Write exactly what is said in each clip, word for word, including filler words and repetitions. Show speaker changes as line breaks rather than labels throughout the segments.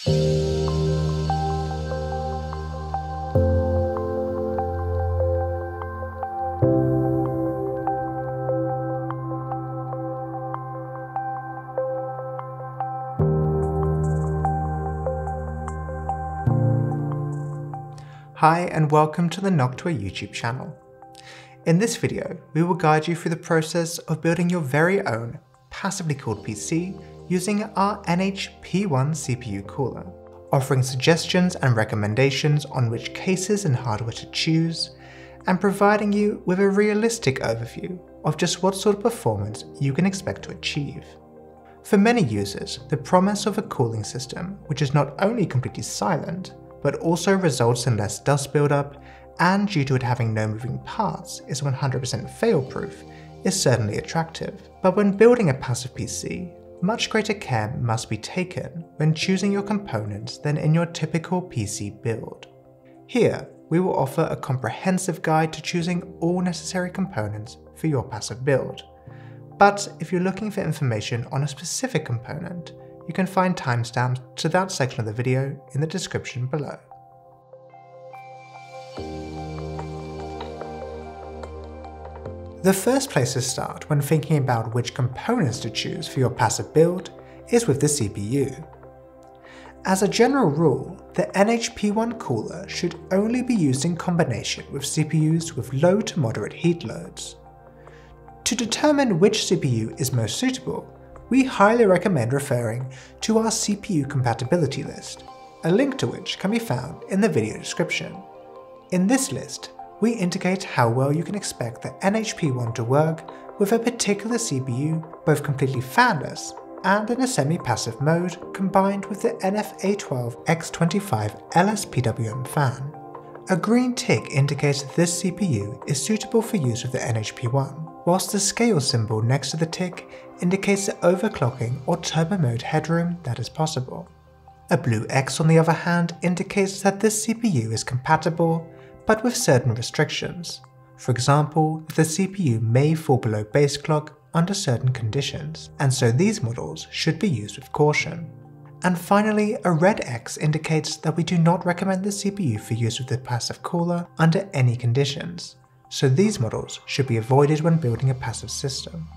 Hi and welcome to the Noctua YouTube channel. In this video, we will guide you through the process of building your very own passively cooled P C using our N H P one C P U cooler, offering suggestions and recommendations on which cases and hardware to choose, and providing you with a realistic overview of just what sort of performance you can expect to achieve. For many users, the promise of a cooling system which is not only completely silent, but also results in less dust buildup, and due to it having no moving parts is one hundred percent fail-proof, is certainly attractive. But when building a passive P C, much greater care must be taken when choosing your components than in your typical P C build. Here, we will offer a comprehensive guide to choosing all necessary components for your passive build. But if you're looking for information on a specific component, you can find timestamps to that section of the video in the description below. The first place to start when thinking about which components to choose for your passive build is with the C P U. As a general rule, the N H P one cooler should only be used in combination with C P Us with low to moderate heat loads. To determine which C P U is most suitable, we highly recommend referring to our C P U compatibility list, a link to which can be found in the video description. In this list, we indicate how well you can expect the N H P one to work with a particular C P U, both completely fanless and in a semi-passive mode combined with the N F A twelve X twenty-five L S P W M fan. A green tick indicates that this C P U is suitable for use with the N H P one, whilst the scale symbol next to the tick indicates the overclocking or turbo mode headroom that is possible. A blue X on the other hand indicates that this C P U is compatible, but with certain restrictions. For example, the C P U may fall below base clock under certain conditions, and so these models should be used with caution. And finally, a red X indicates that we do not recommend the C P U for use with the passive cooler under any conditions, so these models should be avoided when building a passive system.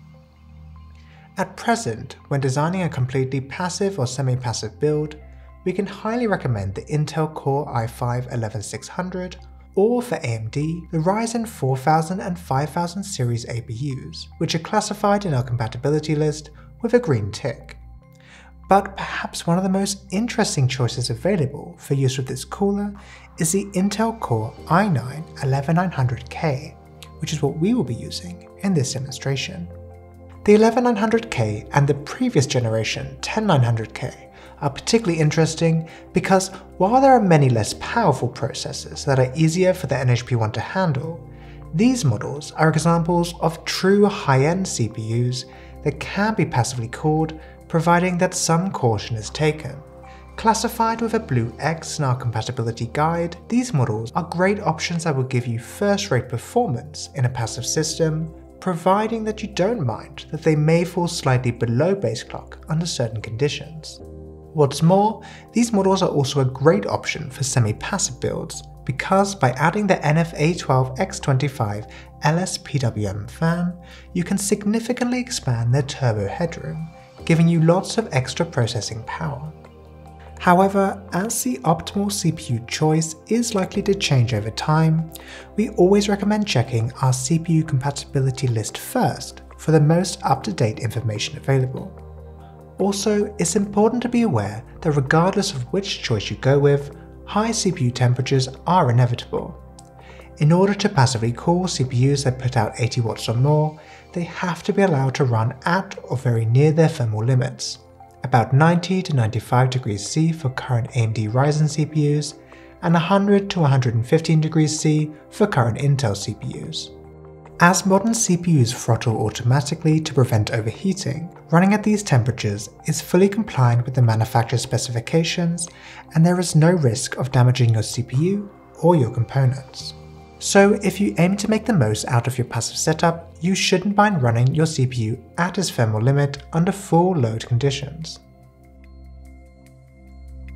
At present, when designing a completely passive or semi-passive build, we can highly recommend the Intel Core i five eleven six hundred, or for A M D, the Ryzen four thousand and five thousand series A P Us, which are classified in our compatibility list with a green tick. But perhaps one of the most interesting choices available for use with this cooler is the Intel Core i nine eleven nine hundred K, which is what we will be using in this demonstration. The eleven nine hundred K and the previous generation ten nine hundred K are particularly interesting because while there are many less powerful processors that are easier for the N H P one to handle, these models are examples of true high-end C P Us that can be passively cooled, providing that some caution is taken. Classified with a blue X in our compatibility guide, these models are great options that will give you first-rate performance in a passive system, providing that you don't mind that they may fall slightly below base clock under certain conditions. What's more, these models are also a great option for semi-passive builds because by adding the N F A twelve X twenty-five L S P W M fan, you can significantly expand their turbo headroom, giving you lots of extra processing power. However, as the optimal C P U choice is likely to change over time, we always recommend checking our C P U compatibility list first for the most up-to-date information available. Also, it's important to be aware that regardless of which choice you go with, high C P U temperatures are inevitable. In order to passively cool C P Us that put out eighty watts or more, they have to be allowed to run at or very near their thermal limits, about ninety to ninety-five degrees C for current A M D Ryzen C P Us, and one hundred to one hundred fifteen degrees C for current Intel C P Us. As modern C P Us throttle automatically to prevent overheating, running at these temperatures is fully compliant with the manufacturer's specifications, and there is no risk of damaging your C P U or your components. So if you aim to make the most out of your passive setup, you shouldn't mind running your C P U at its thermal limit under full load conditions.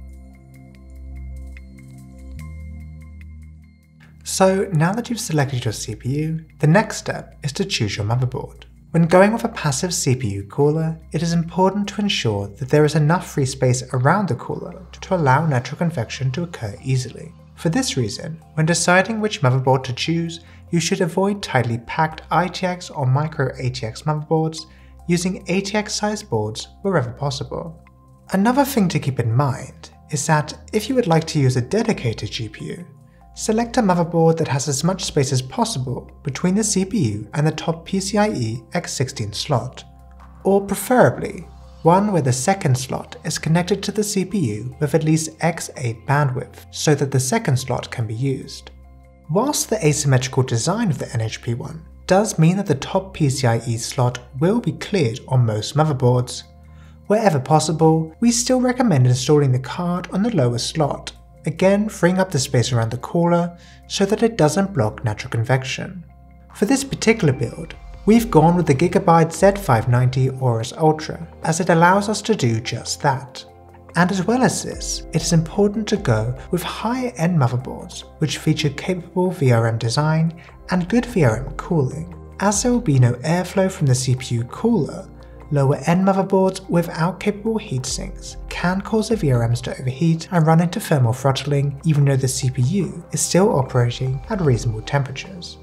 So now that you've selected your C P U, the next step is to choose your motherboard. When going with a passive C P U cooler, it is important to ensure that there is enough free space around the cooler to allow natural convection to occur easily. For this reason, when deciding which motherboard to choose, you should avoid tightly packed I T X or micro A T X motherboards, using A T X-sized boards wherever possible. Another thing to keep in mind is that if you would like to use a dedicated G P U, select a motherboard that has as much space as possible between the C P U and the top PCIe by sixteen slot, or preferably one where the second slot is connected to the C P U with at least by eight bandwidth so that the second slot can be used. Whilst the asymmetrical design of the N H P one does mean that the top PCIe slot will be cleared on most motherboards, wherever possible, we still recommend installing the card on the lowest slot, again freeing up the space around the cooler so that it doesn't block natural convection. For this particular build, we've gone with the Gigabyte Z five ninety Aorus Ultra as it allows us to do just that. And as well as this, it is important to go with higher-end motherboards which feature capable V R M design and good V R M cooling. As there will be no airflow from the C P U cooler, lower-end motherboards without capable heatsinks can cause the V R Ms to overheat and run into thermal throttling even though the C P U is still operating at reasonable temperatures.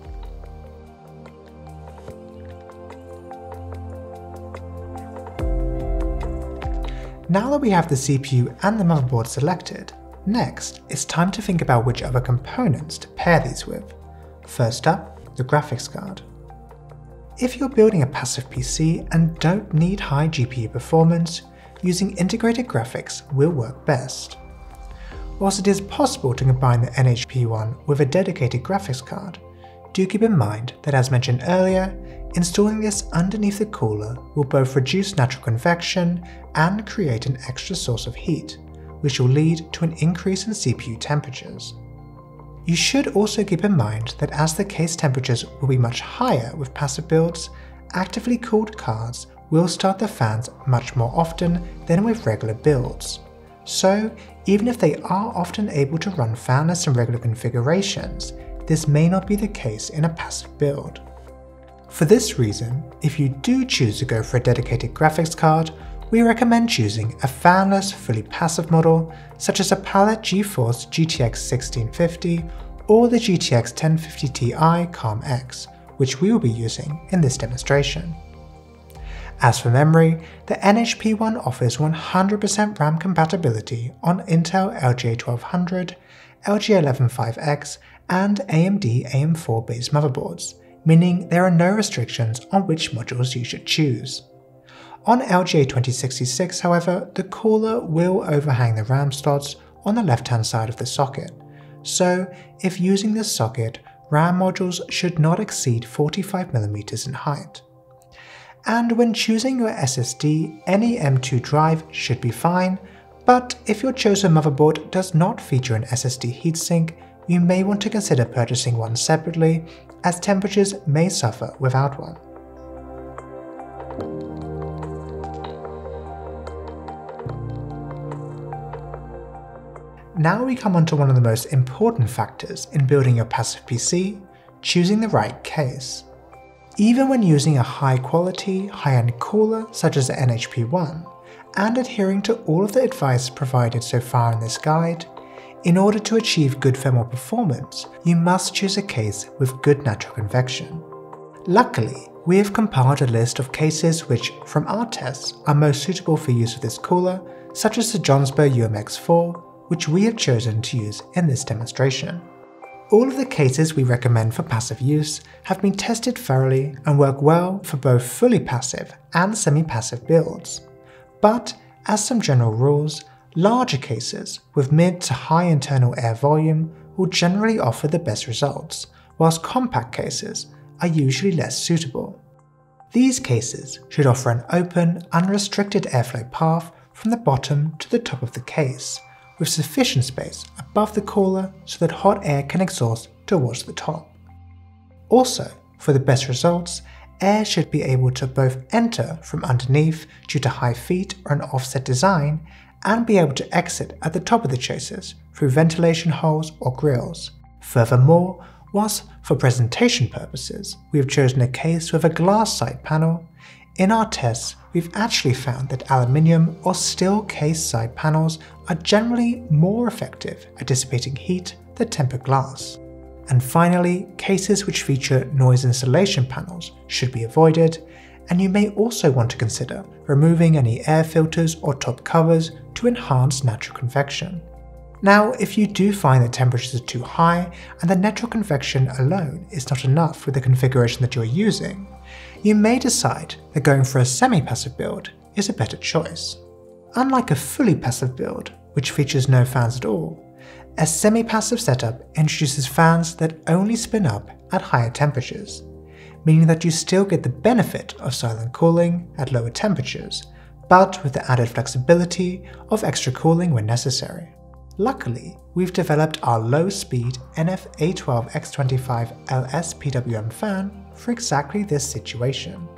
Now that we have the C P U and the motherboard selected, next it's time to think about which other components to pair these with. First up, the graphics card. If you're building a passive P C and don't need high G P U performance, using integrated graphics will work best. Whilst it is possible to combine the N H P one with a dedicated graphics card, do keep in mind that, as mentioned earlier, installing this underneath the cooler will both reduce natural convection and create an extra source of heat, which will lead to an increase in C P U temperatures. You should also keep in mind that as the case temperatures will be much higher with passive builds, actively cooled cards will start the fans much more often than with regular builds. So even if they are often able to run fanless in regular configurations, this may not be the case in a passive build. For this reason, if you do choose to go for a dedicated graphics card, we recommend choosing a fanless, fully passive model such as a Palette GeForce G T X sixteen fifty or the G T X ten fifty Ti CalmX, which we will be using in this demonstration. As for memory, the N H P one offers one hundred percent RAM compatibility on Intel L G A twelve hundred, L G A eleven five X and A M D A M four based motherboards, meaning there are no restrictions on which modules you should choose. On L G A twenty sixty-six, however, the cooler will overhang the RAM slots on the left-hand side of the socket, so if using this socket, RAM modules should not exceed forty-five millimeters in height. And when choosing your S S D, any M two drive should be fine, but if your chosen motherboard does not feature an S S D heatsink, you may want to consider purchasing one separately, as temperatures may suffer without one. Now we come on to one of the most important factors in building your passive P C, choosing the right case. Even when using a high quality, high-end cooler such as the N H P one, and adhering to all of the advice provided so far in this guide, in order to achieve good thermal performance, you must choose a case with good natural convection. Luckily, we have compiled a list of cases which, from our tests, are most suitable for use with this cooler, such as the Johnsberg U M X four, which we have chosen to use in this demonstration. All of the cases we recommend for passive use have been tested thoroughly and work well for both fully passive and semi-passive builds. But, as some general rules, larger cases with mid to high internal air volume will generally offer the best results, whilst compact cases are usually less suitable. These cases should offer an open, unrestricted airflow path from the bottom to the top of the case, with sufficient space above the cooler so that hot air can exhaust towards the top. Also, for the best results, air should be able to both enter from underneath due to high feet or an offset design, and be able to exit at the top of the chassis through ventilation holes or grills. Furthermore, Whilst for presentation purposes we have chosen a case with a glass side panel, in our tests we've actually found that aluminium or steel case side panels are generally more effective at dissipating heat than tempered glass. And finally, cases which feature noise insulation panels should be avoided, and you may also want to consider removing any air filters or top covers to enhance natural convection. Now, if you do find that temperatures are too high and the natural convection alone is not enough with the configuration that you're using, you may decide that going for a semi-passive build is a better choice. Unlike a fully passive build, which features no fans at all, a semi-passive setup introduces fans that only spin up at higher temperatures, meaning that you still get the benefit of silent cooling at lower temperatures, but with the added flexibility of extra cooling when necessary. Luckily, we've developed our low-speed N F A twelve X twenty-five L S P W M fan for exactly this situation.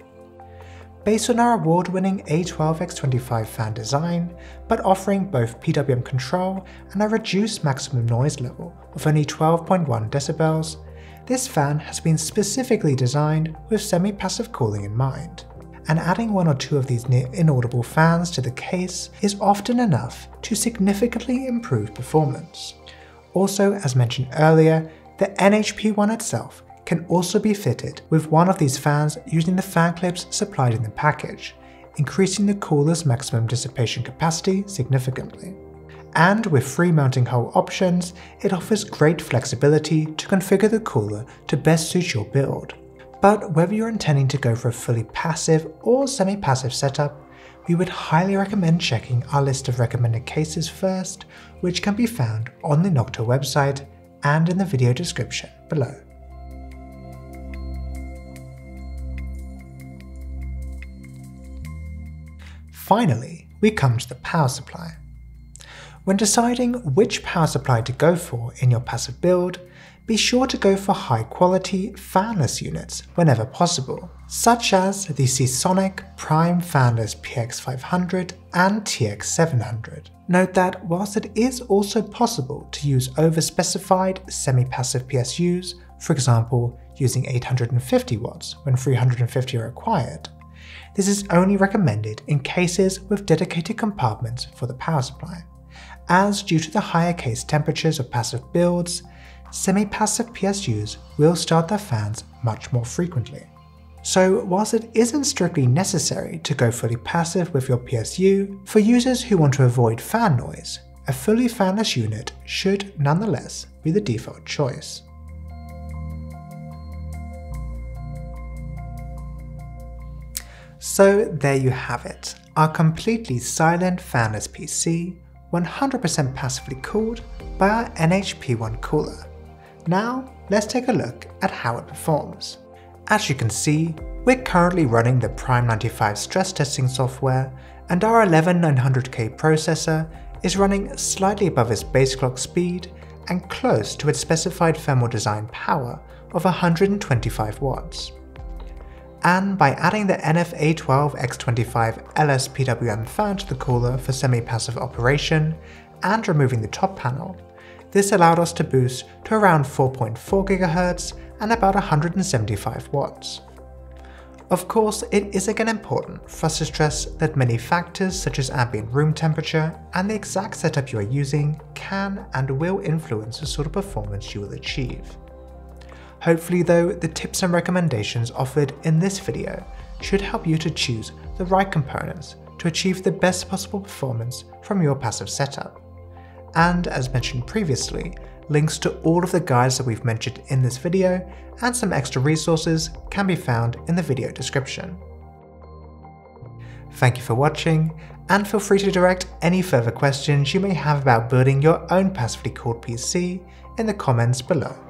Based on our award-winning A twelve X twenty-five fan design, but offering both P W M control and a reduced maximum noise level of only twelve point one decibels, this fan has been specifically designed with semi-passive cooling in mind, and adding one or two of these near inaudible fans to the case is often enough to significantly improve performance. Also, as mentioned earlier, the N H P one itself can also be fitted with one of these fans using the fan clips supplied in the package, increasing the cooler's maximum dissipation capacity significantly. And with free mounting hole options, it offers great flexibility to configure the cooler to best suit your build. But whether you're intending to go for a fully passive or semi-passive setup, we would highly recommend checking our list of recommended cases first, which can be found on the Noctua website and in the video description below. Finally, we come to the power supply. When deciding which power supply to go for in your passive build, be sure to go for high-quality fanless units whenever possible, such as the Seasonic Prime Fanless P X five hundred and T X seven hundred. Note that whilst it is also possible to use over-specified semi-passive P S Us, for example using eight hundred fifty watts when three hundred fifty are required, this is only recommended in cases with dedicated compartments for the power supply, as due to the higher case temperatures of passive builds, semi-passive P S Us will start their fans much more frequently. So whilst it isn't strictly necessary to go fully passive with your P S U, for users who want to avoid fan noise, a fully fanless unit should nonetheless be the default choice. So there you have it, our completely silent fanless P C, one hundred percent passively cooled by our N H P one cooler. Now let's take a look at how it performs. As you can see, we're currently running the Prime ninety-five stress testing software, and our eleven nine hundred K processor is running slightly above its base clock speed and close to its specified thermal design power of one hundred twenty-five watts. And by adding the N F A twelve X twenty-five L S P W M fan to the cooler for semi-passive operation, and removing the top panel, this allowed us to boost to around four point four gigahertz and about one hundred seventy-five watts. Of course, it is again important for us to stress that many factors such as ambient room temperature and the exact setup you are using can and will influence the sort of performance you will achieve. Hopefully though, the tips and recommendations offered in this video should help you to choose the right components to achieve the best possible performance from your passive setup. And as mentioned previously, links to all of the guides that we've mentioned in this video and some extra resources can be found in the video description. Thank you for watching, and feel free to direct any further questions you may have about building your own passively cooled P C in the comments below.